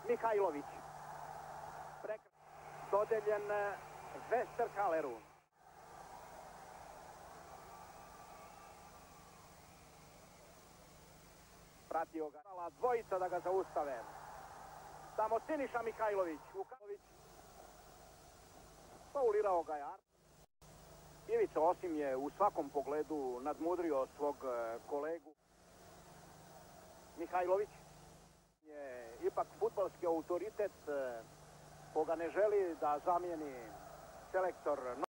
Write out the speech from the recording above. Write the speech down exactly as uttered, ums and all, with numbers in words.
Mihajlović. Prekra... Dodeljen Westerkaleru. Pratio ga. Dvojica da ga zaustave. Tamo Siniša Mihajlović. Vukalović. Faulirao ga je Art. Ivica Osim je u svakom pogledu nadmudrio svog kolegu. Mihajlović je ipak fudbalski autoritet koga ne želi da zamijeni selektor